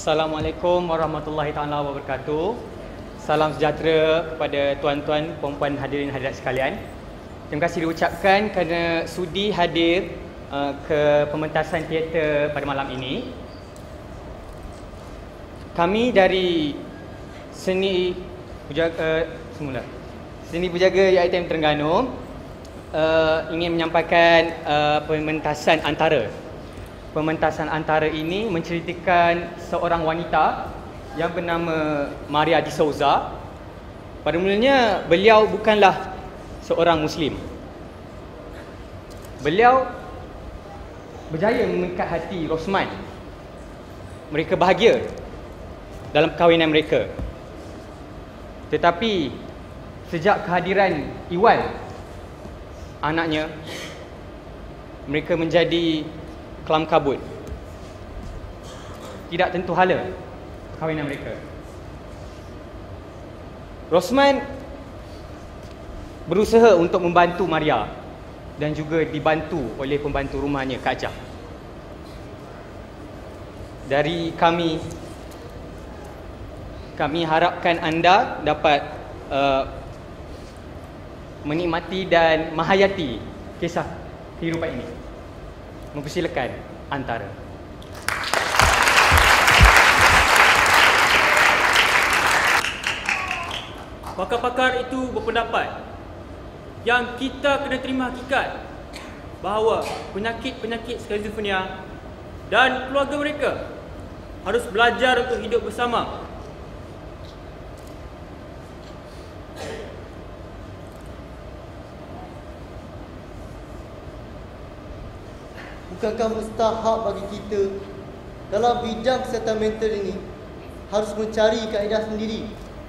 Assalamualaikum warahmatullahi taala wabarakatuh. Salam sejahtera kepada tuan-tuan, puan-puan, hadirin hadirat sekalian. Terima kasih diucapkan kerana sudi hadir ke pementasan teater pada malam ini. Kami dari Seni Pujaga UiTM Terengganu ingin menyampaikan pementasan antara. Pementasan antara ini menceritakan seorang wanita yang bernama Maria de Souza. Pada mulanya beliau bukanlah seorang Muslim. Beliau berjaya memikat hati Rosman. Mereka bahagia dalam perkahwinan mereka. Tetapi sejak kehadiran Iwan, anaknya, mereka menjadi kelam kabut. Tidak tentu hala perkahwinan mereka. Rosman berusaha untuk membantu Maria dan juga dibantu oleh pembantu rumahnya, Kak Jah. Dari kami harapkan anda dapat menikmati dan menghayati kisah kehidupan ini. Mempersilakan antara. Pakar-pakar itu berpendapat yang kita kena terima hakikat bahawa penyakit-penyakit skizofrenia dan keluarga mereka harus belajar untuk hidup bersama. Bukankah mustahak bagi kita dalam bidang kesihatan mental ini harus mencari kaedah sendiri?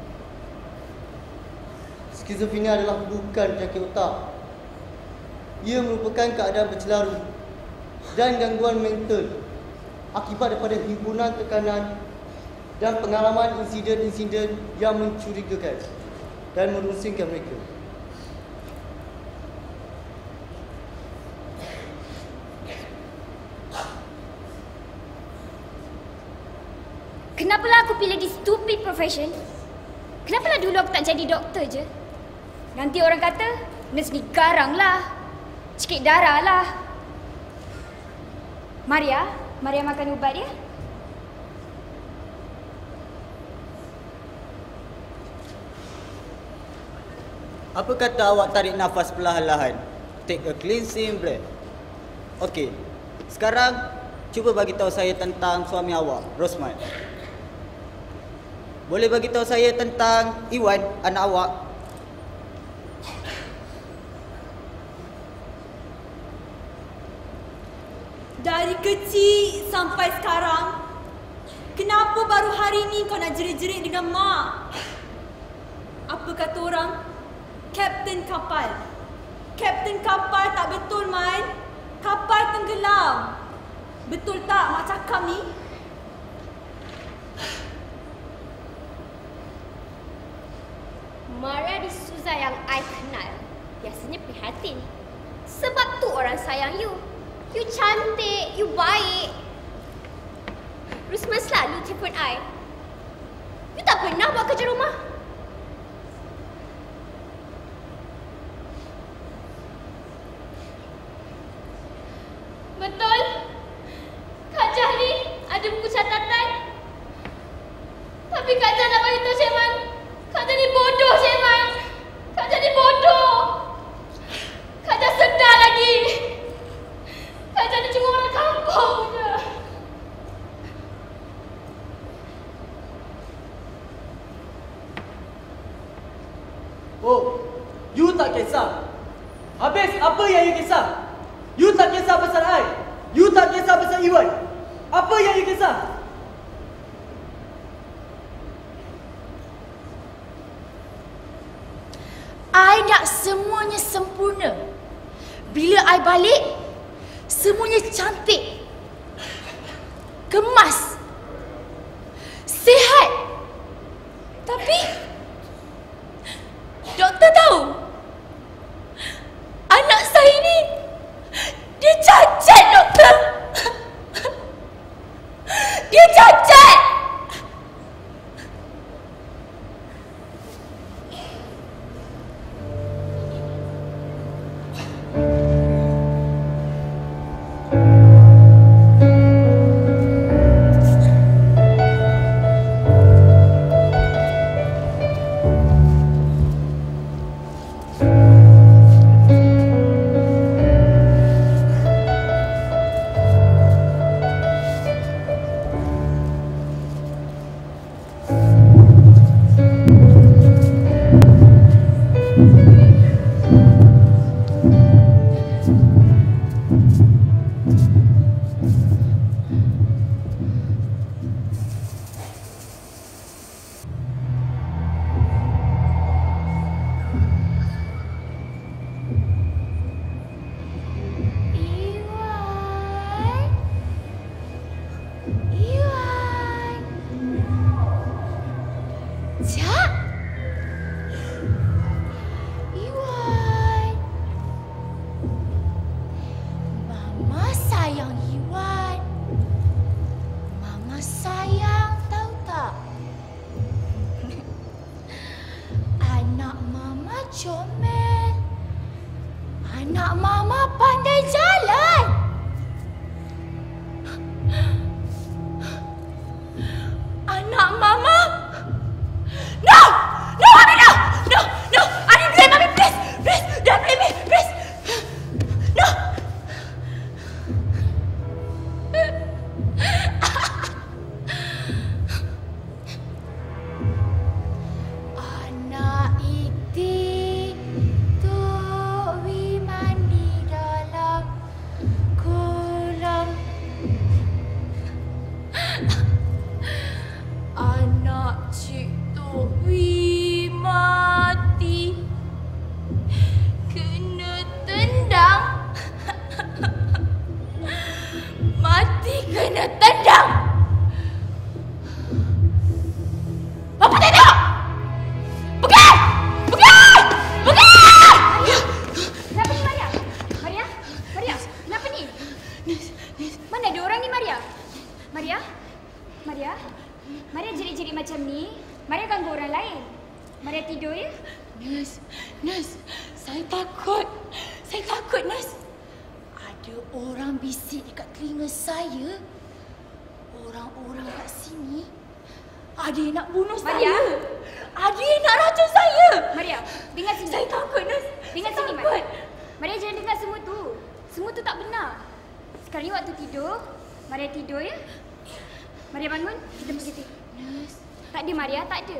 Skizofrenia adalah bukan penyakit otak. Ia merupakan keadaan bercelaru dan gangguan mental akibat daripada himpunan tekanan dan pengalaman insiden-insiden yang mencurigakan dan merusingkan mereka. Kenapalah aku pilih di stupid profession? Kenapalah dulu aku tak jadi doktor je? Nanti orang kata, nurse ni garang lah, cekik darah lah. Maria makan ubat dia? Apa kata awak tarik nafas perlahan-lahan? Take a cleansing breath. Okey, sekarang cuba bagi tahu saya tentang suami awak, Rosman. Boleh bagi tahu saya tentang Iwan, anak awak? Dari kecil sampai sekarang, kenapa baru hari ni kau nak jerit-jerit dengan mak? Apa kata orang? Kapten kapal. Kapten kapal tak betul, Man. Kapal tenggelam. Betul tak mak cakap ni? Maria de Souza yang I kenal biasanya prihatin. Sebab tu orang sayang you. You cantik, you baik. Rosman selalu telefon I. You tak pernah buat kerja rumah. Betul? Kak Jah ni ada buku catatan. Tapi Kak Jah nak bagi tahu Cik Man, Kak Jah ni bodoh, Cik Man. Kak Jah ni bodoh. Kak Jah sedar lagi. Kak Jah ni cuma orang kampung je. Oh, you tak kisah. Habis apa yang you kisah? You tak kisah pasal I. You tak kisah pasal Iwan. Apa yang you kisah? I nak semuanya sempurna. Bila I balik, semuanya cantik, kemas, sihat. Tapi doktor tahu anak saya ni dia cacat, doktor. Dia cacat. Mati kena tendang. Apa tak tengok? Pergi! Pergi! Pergi! Kenapa ni Maria? Maria? Maria? Kenapa ni? Mana ada orang ni Maria? Maria? Maria? Maria jerit-jerit macam ni. Maria ganggu orang lain. Maria tidur ya? Nurse, saya takut. Saya takut, Nurse. Ada orang bisik dekat telinga saya. Orang-orang kat sini ada yang nak bunuh Maria? saya. Ada yang nak racun saya. Maria, dengar sini. Saya takut, Nurse. Dengar Saya sini, takut. Maria. Maria jangan dengar semua tu. Semua tu tak benar. Sekarang ni waktu tidur. Maria tidur ya? Maria bangun, kita pergi tidur. Nurse. Tak ada Maria, tak ada.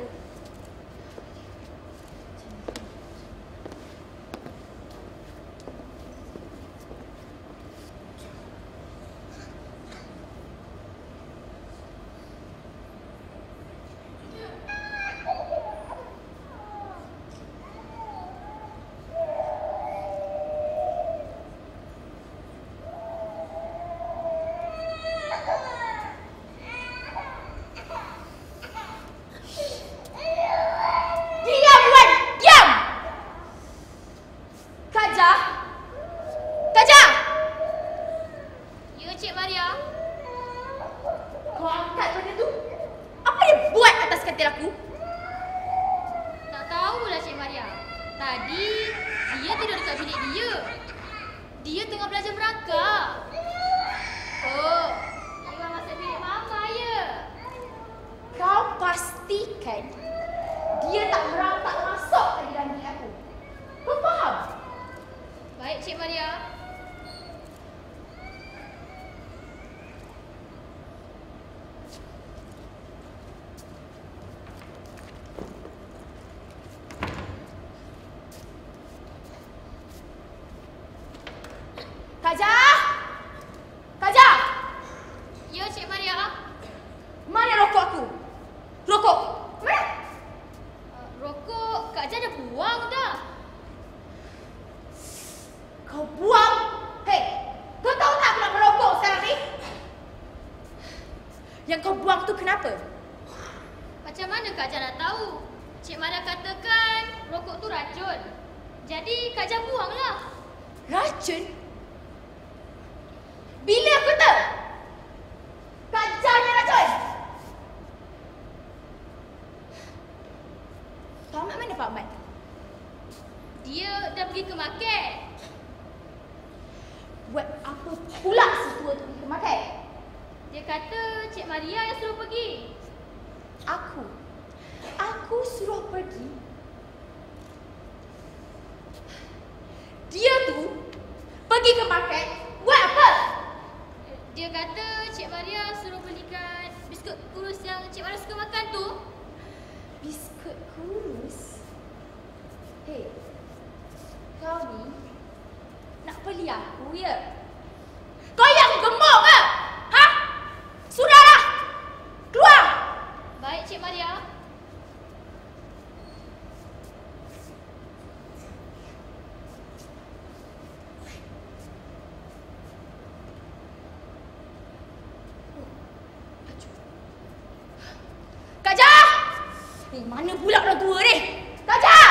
Mana pula orang tua ni? Kajah!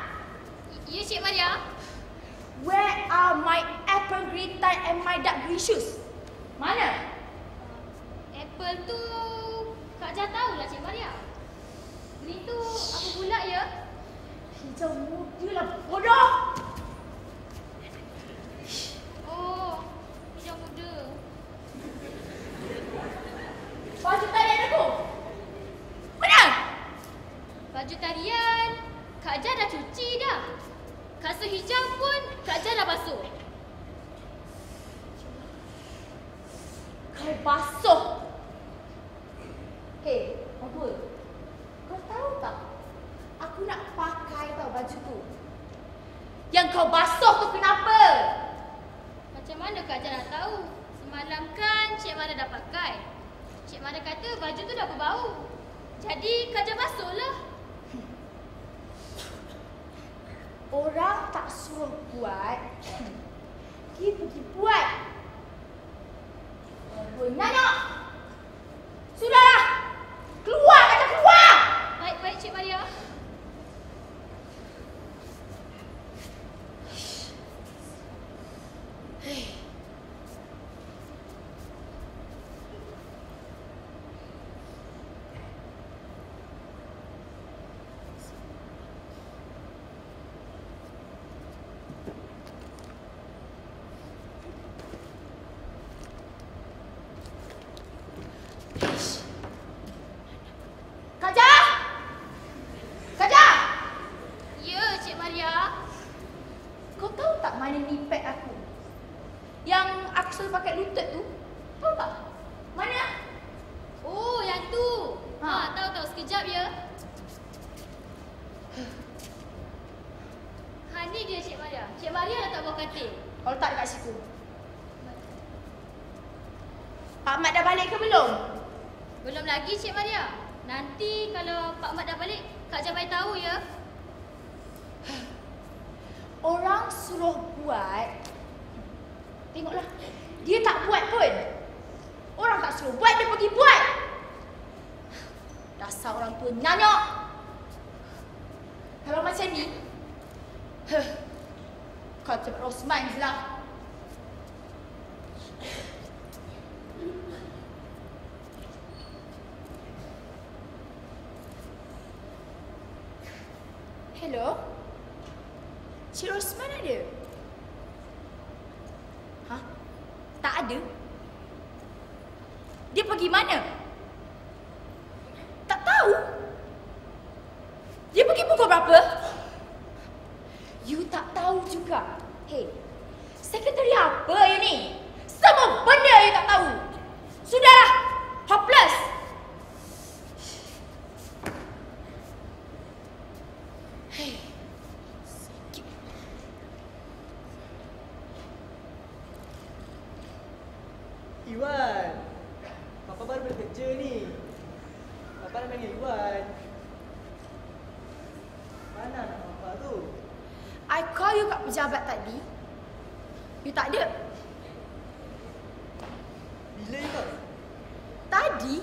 Ya, Cik Maria. Where are my apple green tie and my dark green shoes? Mana? Apple tu Kak Jah tahulah Cik Maria. Green tu apa pula ya? Hijau muda lah bodoh! Oh, hijau muda. Baju talian aku! Mana? Baju talian Kak Jah dah cuci dah. Kasut hijau pun Kak Jah dah basuh. Kau basuh! Hei, orang tua. Kau tahu tak? Aku nak pakai tau baju tu. Yang kau basuh tu kenapa? Macam mana Kak Jah nak tahu? Semalam kan Cik Mara dah pakai. Cik Mara kata baju tu dah berbau. Jadi Kak Jah basuhlah. Orang tak suruh buat, dia pergi buat. Penyanyok! Sudahlah! Keluar, kata keluar! Baik, Cik Maria. Hello? Cik Rosman ada? Hah? Tak ada? Dia pergi mana? Tak tahu? Dia pergi pukul berapa? You tak tahu juga. Hey, sekretari apa you ni? Semua benda you tak tahu. Sudahlah, hopeless. Hey, sikit. Iwan, Papa baru boleh kerja ni. Papa nak panggil Iwan. Mana anak Papa tu? I call you kat pejabat tadi. You tak ada. Bila Iwan? Tadi,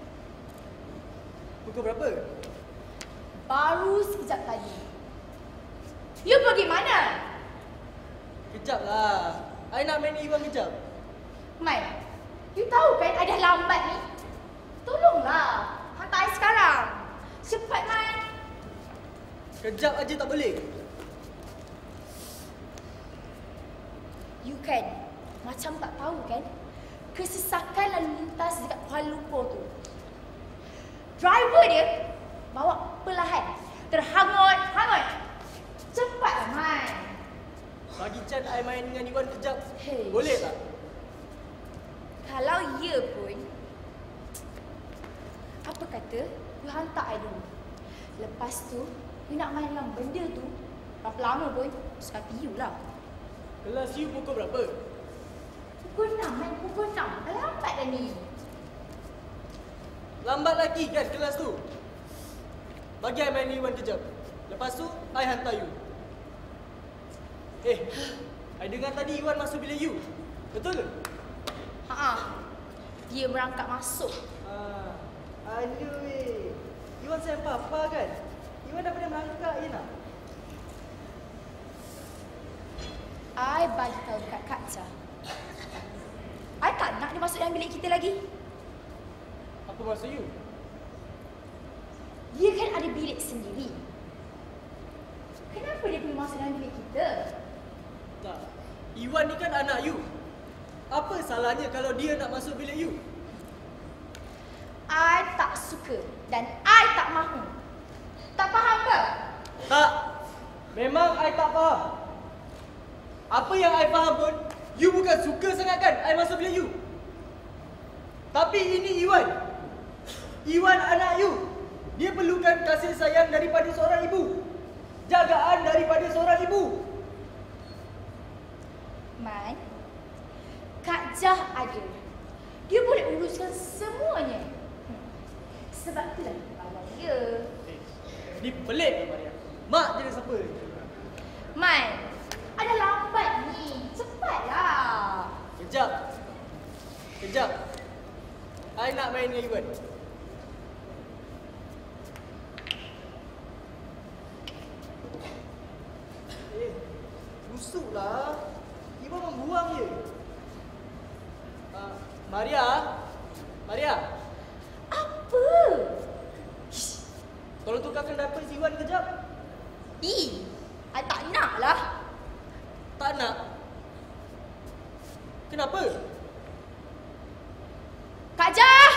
Pukul berapa? baru sekejap tadi. You pergi mana? Kejap lah. I nak main Iwan kejap. Mai, you tahu kan I dah lambat ni? Tolonglah, hantar I sekarang. Cepat, Mai. Kejap aja tak boleh. You kan macam tak tahu kan kesesakan lalu lintas dekat Kuala Lumpur tu. Driver dia bawa perlahan, terhangut-hangut. Cepatlah, Mai. Bagi Chan I main dengan Iwan kejap. Hey. Boleh tak? Kalau ya pun, apa kata you hantar I dulu. Lepas tu, you nak main dengan benda tu, berapa lama pun, suka hati you lah. Kelas you pukul berapa? Pukul 6, main pukul 6. Dah lambat dah ni. Lambat lagi kan kelas tu? Bagi I main Iwan kejap. Lepas tu, I hantar you. I dengar tadi Iwan masuk bilik you. Betul ke? Haa, dia merangkak masuk. Aduh weh. Iwan sayang Papa kan? Iwan dah pernah merangkak je nak? I bagi tahu dekat Kak Jah. I tak nak dia masuk dalam bilik kita lagi. Apa maksud you? Dia kan ada bilik sendiri. Kenapa dia perlu masuk dalam bilik kita? Tak. Iwan ni kan anak you. Apa salahnya kalau dia nak masuk bilik you? I tak suka dan I tak mahu. Tak faham ke? Tak. Memang I tak faham. Apa yang I faham pun, you bukan suka sangat kan I masuk bilik you. Tapi ini Iwan. Iwan anak you. Dia perlukan kasih sayang daripada seorang ibu. Jagaan daripada seorang ibu. Man, Kak Jah ada. Dia boleh uruskan semuanya. Sebab itulah kita awal dia. Ni pelik Maria. Mak jadi siapa? Man, ada lambat ni. Cepatlah. Kejap. Kejap. I nak main dengan Iwan. Busuklah. Iwan membuang je. Maria. Apa? Tolong tukarkan diaper si Iwan kejap. I tak nak lah. Tak nak? Kenapa? Kak Jah!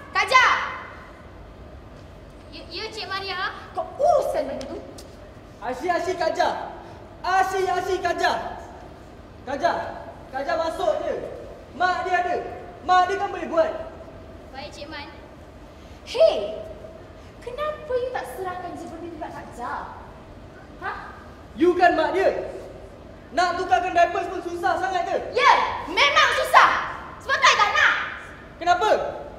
Ya, Cik Maria. Kau uruskan benda tu. Asyik Kak Jah. Asyik Kak Jah. Kak Jah masuk je. Mak dia ada. Mak dia kan boleh buat. Baik, Cik Man. Hei! Kenapa you tak serahkan je benda tu kat Kak Jah? Ha? You kan mak dia. Nak tukarkan diaper pun susah sangat ke? Ya, memang susah. Sebab tu I tak nak. Kenapa?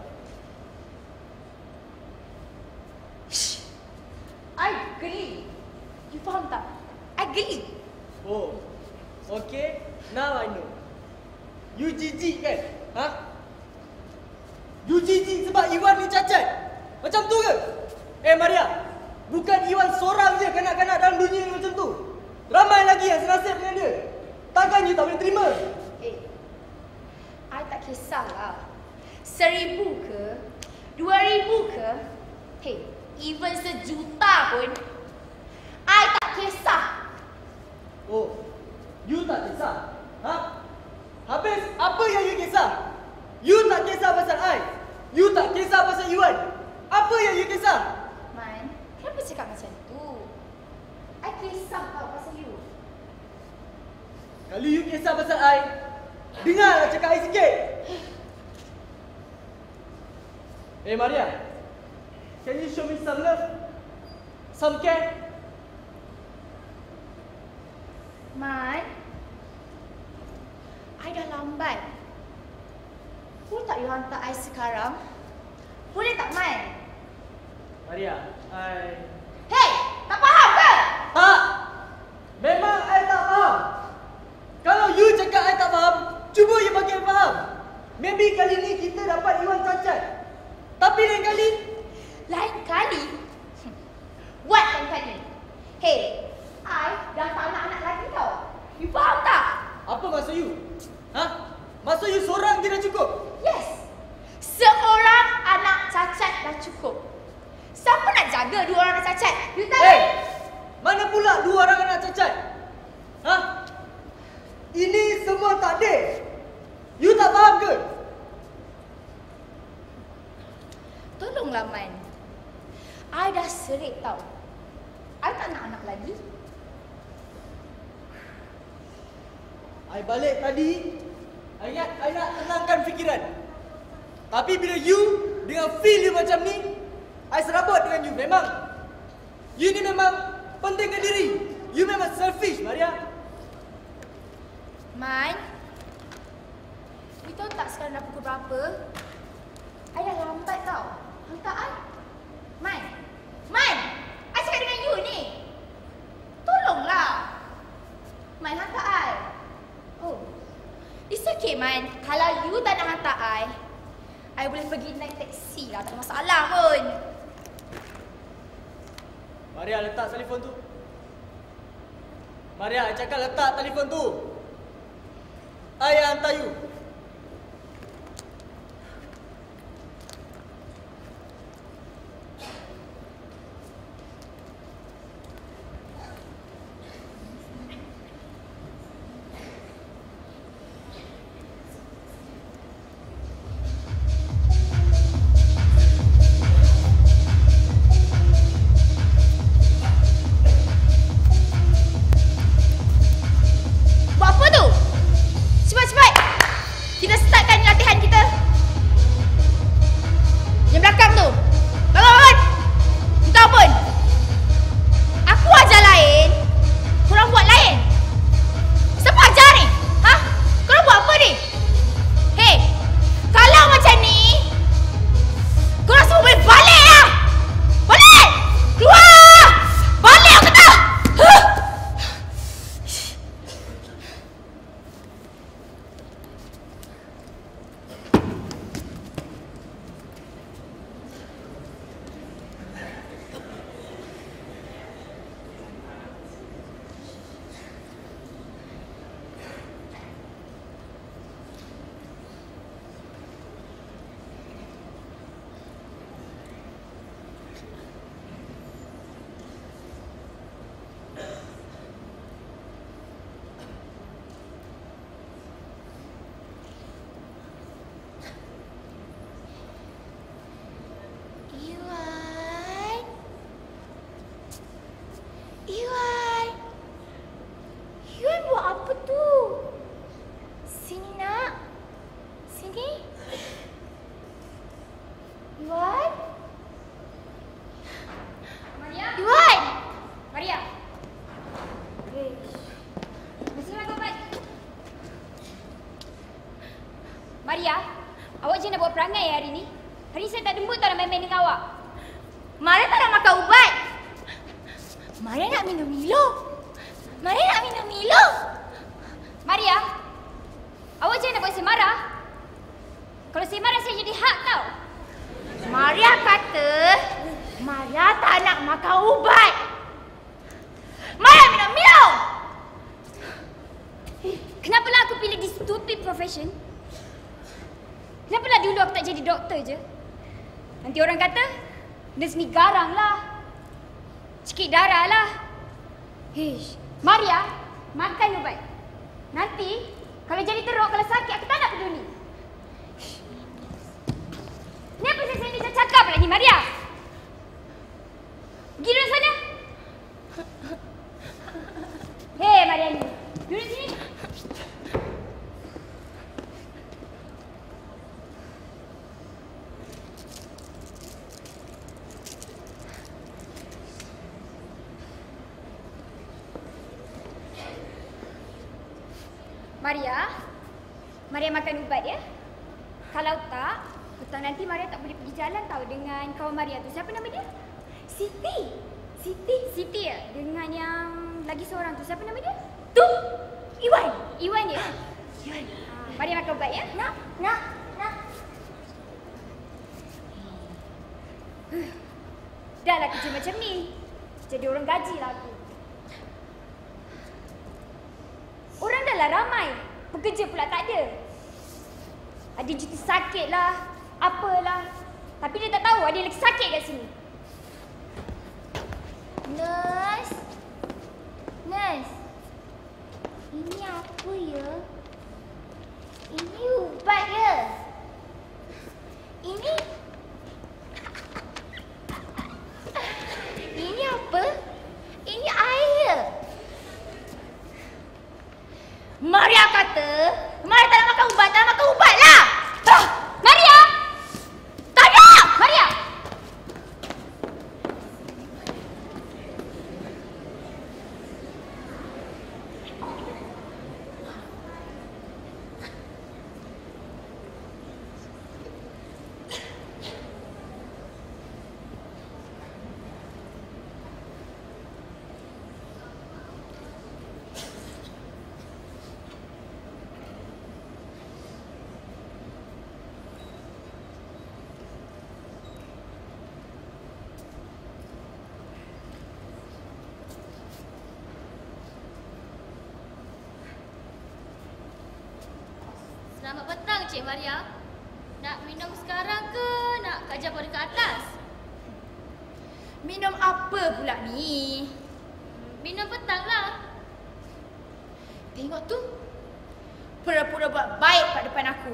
I geli. You faham tak? I geli. Oh. Okay. Now I know. You jijik kan? Ha? You jijik sebab Iwan ni cacat. Macam tu ke? Maria. Bukan Iwan seorang je kanak-kanak dalam dunia ni macam tu. Ramai lagi yang senasib dengan dia. Takkan you tak boleh terima? I tak kisahlah. 1,000 ke? 2,000 ke? Hey, even 1,000,000 pun I tak kisah. Oh, you tak kisah? Ha? Habis apa yang you kisah? You tak kisah pasal I. You tak kisah pasal Iwan. Apa yang you kisah? Man, kenapa cakap macam tu? I kisah tau pasal you. Kalau you kisah pasal I, dengarlah cakap I sikit. Maria, can you show me some love? Some care? Man, I dah lambat. Boleh tak you hantar I sekarang? Boleh tak, Man? Maria, Hey, tak faham ke? Tak! Memang I tak faham. Kalau you cakap I tak faham, cuba you bagi I faham. Maybe kali ni kita dapat Iwan cacat. Tapi lain kali, What lain kali? Hey, I dah tak nak anak lagi tau. You faham tak? apa maksud you? Ha? Maksud you seorang je dah cukup? Yes. Seorang anak cacat dah cukup. Siapa nak jaga 2 orang anak cacat? You tahu? Mana pula 2 orang anak cacat? Ha? Ini semua takdir. You tak faham ke? Tolonglah, Man. I dah serik tau. I tak nak anak lagi. I balik tadi, I nak tenangkan fikiran. Tapi bila you dengan feel you macam ni, I serabut dengan you. Memang you ni memang pentingkan diri. You memang selfish, Maria. Man, you tahu tak sekarang dah pukul berapa? I dah lambat tau. Hantar I. Man, I cakap dengan you ni. Tolonglah. Man, hantar I. Oh, it's okay, Man. Kalau you tak nak hantar I boleh pergi naik teksi lah. Tak ada masalah pun. Maria, letak telefon tu. Maria, I cakap letak telefon tu. I yang hantar you. Buat apa tu? Cepat-cepat. perangai hari ni. Hari ni saya tak dembut tak nak main-main dengan awak. Maria tak nak makan ubat. Maria nak minum Milo. Maria nak minum Milo. Maria, awak jangan nak buat saya marah. Kalau saya marah saya jadi hak tau. Maria kata Maria tak nak makan ubat. Maria minum Milo. Kenapalah aku pilih this stupid profession? Kenapalah dulu aku tak jadi doktor je? Nanti orang kata, nurse ni garang lah. Sikit darah lah. Hish. Maria, makan ubat. Nanti, kalau jadi teruk, kalau sakit, aku tak nak peduli. Ni apa saya ni cakap lagi, Maria? Pergi duduk sana. Hei, Maria ni. Duduk sini. Maria makan ubat ya. Kalau tak, petang nanti Maria tak boleh pergi jalan tau dengan kawan Maria tu. Siapa nama dia? Siti. Siti ya? Dengan yang lagi seorang tu. Siapa nama dia? Tu. Iwan. Iwan ya? Iwan. Maria makan ubat ya? Nak. Dah lah kerja macam ni. Jadi orang gaji lah aku. Orang dah lah ramai. Pekerja pula tak ada. Ada cuti sakit lah. Apalah. Tapi dia tak tahu ada lagi sakit kat sini. Nurse. Ini apa ya? Ini ubat ya? Ini apa? Ini air. Maria kata, Maria tak nak makan ubat, tak nak makan ubat lah. Maria! Tak nak! Maria! Selamat petang, Cik Maria. Nak minum sekarang ke nak kajar pada ke atas? Minum apa pula ni? Minum petang lah. Tengok tu. Pura-pura buat baik kat depan aku.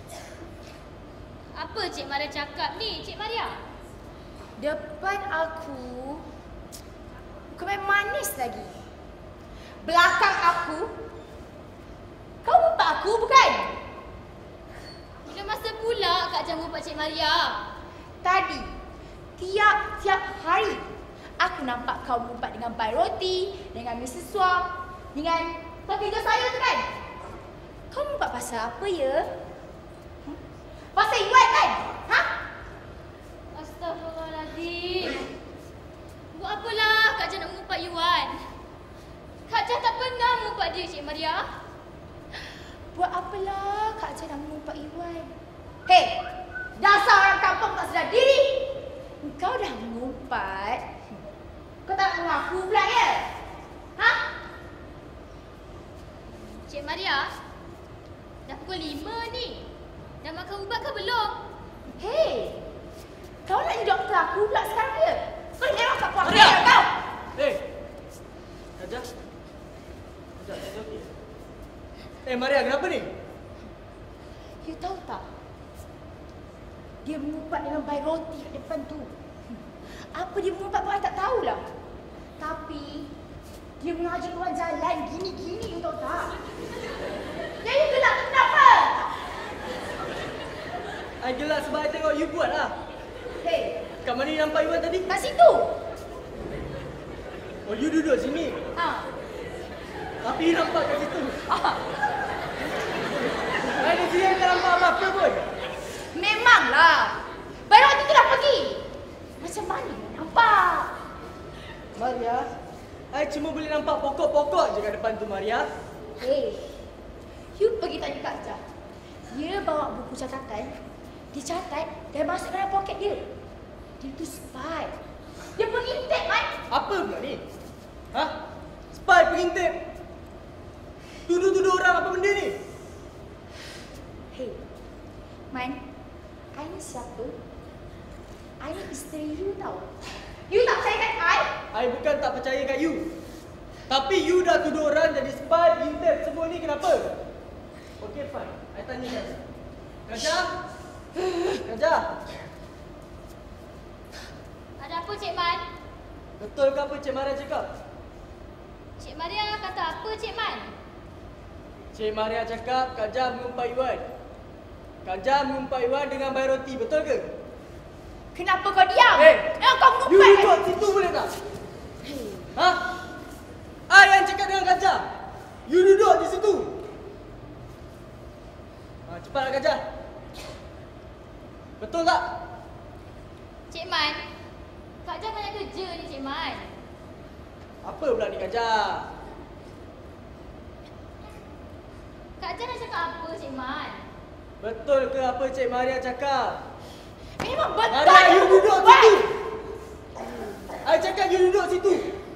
Apa Cik Maria cakap ni, Cik Maria? Depan aku, kau main manis lagi. Belakang aku, kau umpat aku bukan? Bila masa pula Kak Jam umpat Cik Maria? Tadi, tiap-tiap hari, aku nampak kau umpat dengan bai roti, dengan mi sesuap, dengan pekerja saya tu kan? Kau umpat pasal apa ya? Pasal Iwan kan? Ha? Astaghfirullahaladzim. Buat apalah Kak Jam nak mengumpat Yuan? Kak Jam tak pernah mengumpat dia, Cik Maria. Buat apalah Kak Jan nak mengumpat Iwan? Hei, dasar orang kampung tak sedar diri. Kau dah mengumpat. Kau tak mengaku pula ya? Ha? Cik Maria, dah pukul 5 ni. Dah makan ubat ke belum? Hei, kau nak jadi doktor aku pula sekarang ya? Kau memang tak puas Maria! kau. Hei! Kajah okey? Maria, kenapa ni? You tahu tak? Dia mengumpat dengan bai roti kat depan tu. Apa dia mengumpat pun I tak tahulah. Tapi dia mengajar orang jalan gini-gini, you tahu tak? Yang you gelap tu kenapa? I gelak sebab I tengok you buat lah. Hei, Kat mana you nampak Iwan tadi? kat situ. Oh, you duduk sini. Ha. Tapi you nampak kat situ. Ah. I di sini tak nampak apa-apa pun. Memang Memanglah. Baru waktu tu dah pergi. Macam mana nak nampak? Maria, I cuma boleh nampak pokok-pokok je kat depan tu, Maria. Hey, you pergi tanya Kak Jah. Dia bawa buku catatan. Dia catat dan masuk dalam poket dia. Dia tu spy. Dia pengintip, Man. Apa pula ni? Ha? Spy pengintip? Tuduh-tuduh orang apa benda ni? Hey, Man, I ni siapa? I ni isteri you tau. You tak percayakan I? I bukan tak percaya kat you. Tapi you dah tuduh orang jadi spy, pengintip, semua ni kenapa? Okay, fine. I tanya Kajah. Kajah? Kajah? Ada apa Cik Man? Betul ke apa Cik Maria cakap? Cik Maria kata apa Cik Man? Cik Maria cakap Kajah mengumpat Iwan. Kajah mengumpat Iwan dengan bayar roti, betul ke? Kenapa kau diam? Hey, kau you mengumpat. duduk situ boleh tak? Ha? I yang cakap dengan Kajah. You duduk di situ. Ha, cepatlah Kajah. Betul tak? Cik Man, Kak Jah banyak kerja ni Cik Man. Apa pula ni Kajah? Kak Jah nak cakap apa Cik Man? Betul ke apa Cik Maria cakap? Memang betul. Maria, you duduk situ. I cakap you duduk situ.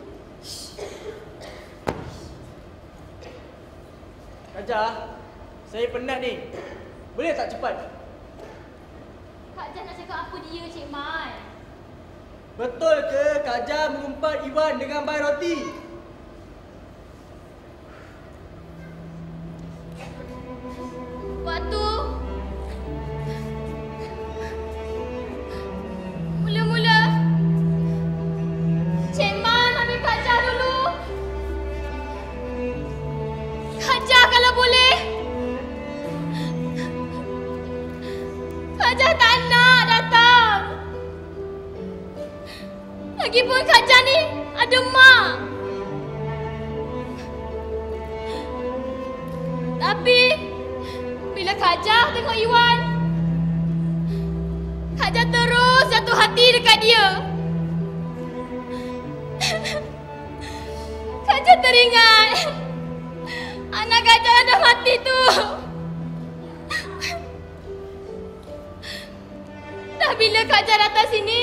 Kajah, saya penat ni. Boleh tak cepat? Kak Jah nak cakap apa dia Cik Man? Betul ke Kajah mengumpat Iwan dengan bayar roti? Waktu mula-mula Cik Man ambil Kak Jah dulu. Kak Jah kalau boleh. Kak Jah tak nak datang. Lagipun Kak Jah ni ada mak. Tapi bila Kak Jah tengok Iwan, Kak Jah terus jatuh hati dekat dia. Kak Jah teringat anak Kak Jah dah mati tu. Dah bila Kak Jah datang sini,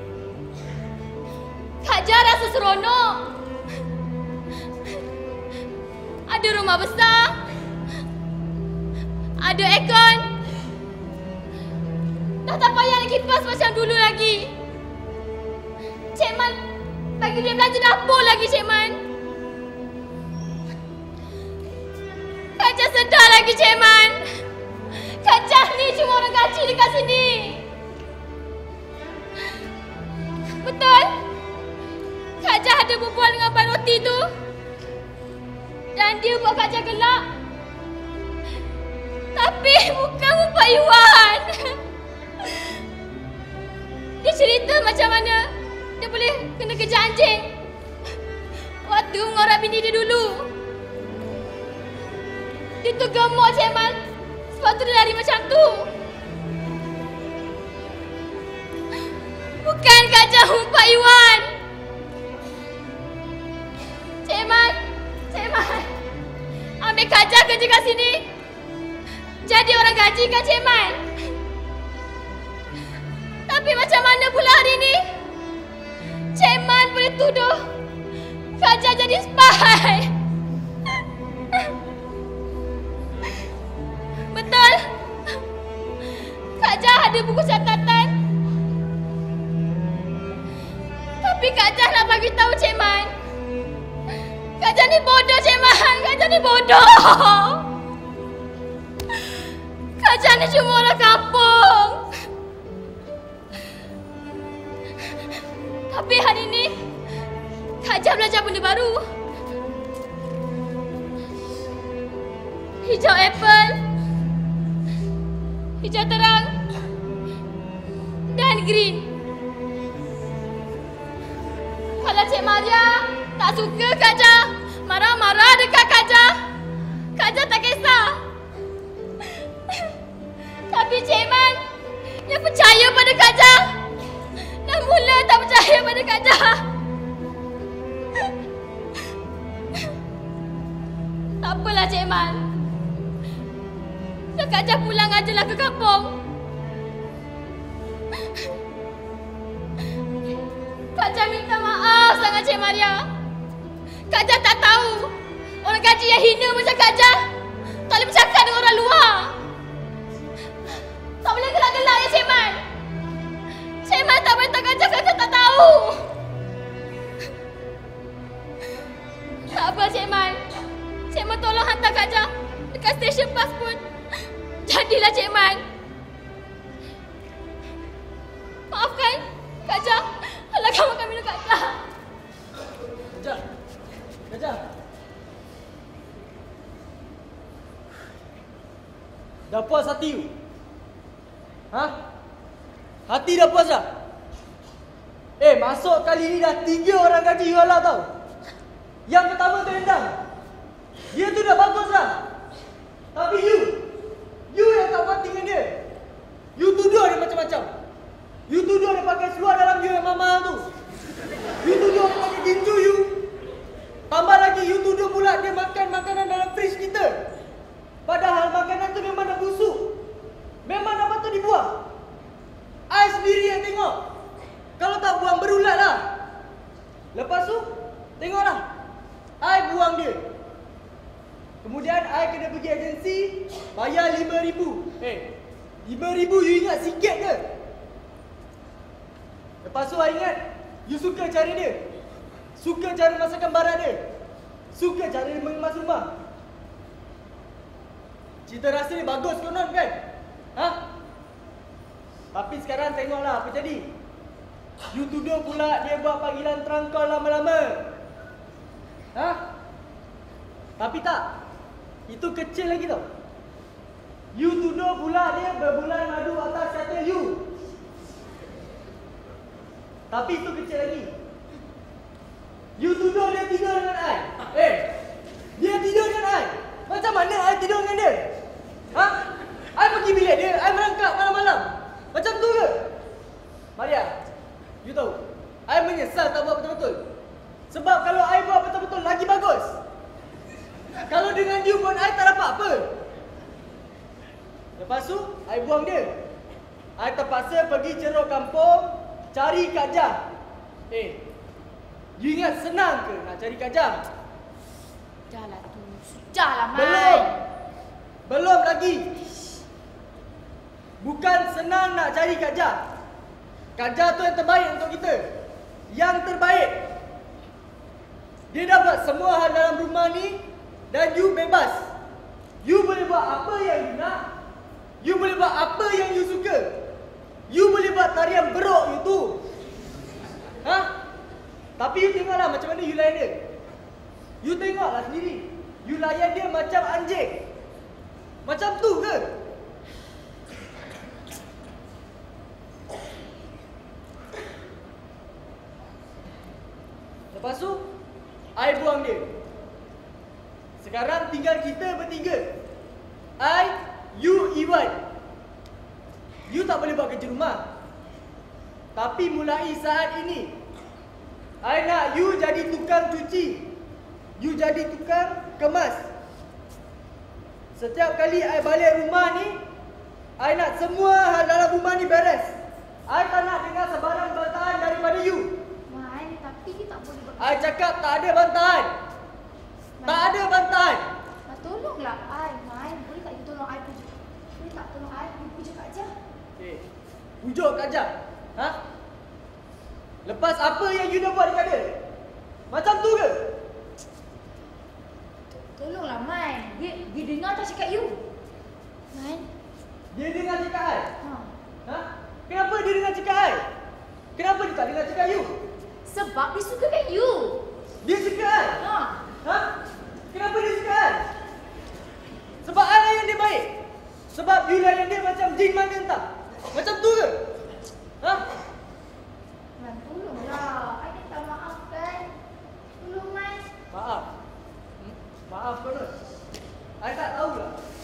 Kak Jah rasa seronok. Ada rumah besar, ada aircon. Dah tak payah nak kipas macam dulu lagi. Cik Man bagi dia belanja dapur lagi Cik Man. Kak Jah sedar lagi Cik Man. Kak Jah ni cuma orang gaji dekat sini. Betul? Kak Jah ada berbual dengan Abang Roti tu. Dan dia buat Kak Jah gelak. Tapi bukan Pak Iwan. Dia cerita macam mana dia boleh kena kejar anjing waktu mengorak bini dia dulu. Dia tu gemuk Cik Man, sebab tu dia lari macam tu. Bukan Kak Jah Pak Iwan. Cik Man, ambil Kak Jah kerja kat sini. Jadi orang gaji kan Cik Man. Tapi macam mana pula hari ni Cik Man boleh tuduh Kak Jah jadi spy? Betul? Kak Jah ada buku catatan. Tapi Kak Jah nak bagi tahu Cik Man, Kak Jah ni bodoh Cik Man. Kak Jah ni bodoh. Kak Jah ni cuma orang kampung. Tapi hari ni Kak Jah belajar benda baru. Hijau apple, hijau terang dan green. Kalau Cik Maria tak suka Kak Jah, marah-marah dekat Kak Jah, Kak Jah tak kisah. Tapi Cik Man, kampung. Kak Jah minta maaf sangat Cik Maria. Kak Jah tak tahu orang gaji yang hina macam Kak Jah tak boleh bercakap dengan orang luar. Tak boleh gelak-gelak ya Cik Man. Cik Man tak boleh tak Kak Jah tak tahu. Tak apa Cik Man. Cik Man tolong hantar Kak Jah dekat stesen bas pun. Jadilah Cik Man. Maafkan Kak Jah. Alah kamu akan minum Kak Jah. Kak Jah. Dah puas hati you? Ha? Hati dah puas dah? Masuk kali ni dah 3 orang gaji you halau tau. Yang pertama tu Endang. Dia tu dah bagus dah. Tapi you yang tak puas dengan dia. You tuduh dia macam-macam. You tuduh dia pakai seluar dalam you yang mama tu. You tuduh dia pakai ginju you. Tambah lagi you tuduh pula dia makan makanan dalam fridge kita. Padahal makanan tu memang dah busuk. Memang dah patut dibuang. I sendiri yang tengok. Kalau tak buang berulat lah. Lepas tu tengoklah. I buang dia. Kemudian I kena pergi agensi bayar 5,000. 5,000 you ingat sikit ke? Lepas tu I ingat you suka cara dia. Suka cara masakan barat dia. Suka cara dia mengemas rumah. Cita rasa ni bagus konon kan? Ha? Tapi sekarang tengoklah apa jadi. You tuduh pula dia buat panggilan terangkau lama-lama. Ha? Tapi tak. Itu kecil lagi tau. You tuduh pula dia berbulan madu atas kata you. Tapi itu kecil lagi. You tuduh dia tidur dengan I. Dia tidur dengan I. Macam mana I tidur dengan dia? Ha? I pergi bilik dia, I merangkak malam-malam. Macam tu ke? Maria, you tahu, I menyesal tak buat betul-betul. Sebab kalau I buat betul-betul lagi bagus. Kalau dengan you pun I tak dapat apa. Lepas tu, I buang dia. I terpaksa pergi ceruk kampung cari Kak Jah. You ingat senang ke nak cari Kak Jah? Sudahlah tu. Sudahlah, Mai. Belum lagi. Bukan senang nak cari Kak Jah. Kak Jah tu yang terbaik untuk kita. Yang terbaik. Dia dah buat semua hal dalam rumah ni dan you bebas. You boleh buat apa yang you nak. You boleh buat apa yang you suka. You boleh buat tarian berok you tu. Ha? Tapi you tengoklah macam mana you layan dia. You tengoklah sendiri. You layan dia macam anjing. Macam tu ke? Lepas tu, I buang dia. Sekarang tinggal kita bertiga. I, you, Iwan. You tak boleh buat kerja rumah. Tapi mulai saat ini, I nak you jadi tukang cuci. You jadi tukang kemas. Setiap kali I balik rumah ni, I nak semua hal dalam rumah ni beres. I tak nak dengar sebarang bantahan daripada you. Mai, tapi dia tak boleh buat. I cakap tak ada bantahan. Tak ada bantahan. Tolonglah I, Mai. Boleh tak you tolong I pujuk? Boleh tak tolong I pujuk Kak Jah? Pujuk Kak Jah. Ha? Lepas apa yang you dah buat dekat dia? Macam tu ke? Tolonglah Mai. Dia dengar tak cakap you? Mai. Dia dengar cakap I? Ha? Kenapa dia dengar cakap I? Kenapa dia tak dengar cakap you? Sebab dia suka kat you. Dia suka I? Ha? Kenapa dia suka I? Sebab I layan dia baik. Sebab you layan dia macam jin mana entah. Macam tu ke? Ha? Man, tolonglah. I minta maaf kan. Tolong Mai. Maaf. Maaf konon. I tak tahulah.